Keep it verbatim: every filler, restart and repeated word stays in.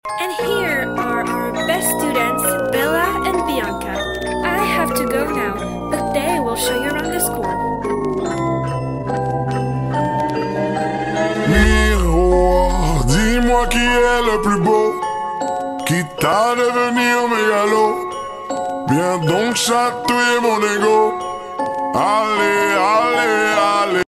And here are our best students, Bella and Bianca. I have to go now, but they will show you around the school. Miroir, dis-moi qui est le plus beau, quitte à devenir mégalo. Viens donc chatouiller mon ego. Allez, allez, allez.